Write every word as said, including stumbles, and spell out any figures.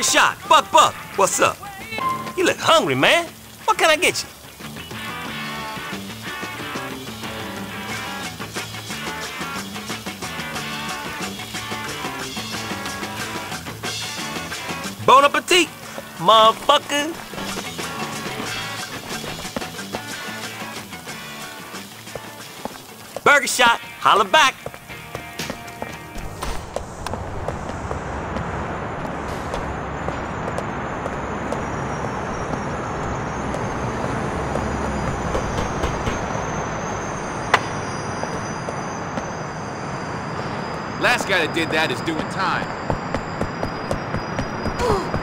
Burger Shot, Buck Buck, what's up? You look hungry, man. What can I get you? Bon appetit, motherfucker. Burger Shot, holla back. Last guy that did that is doing time.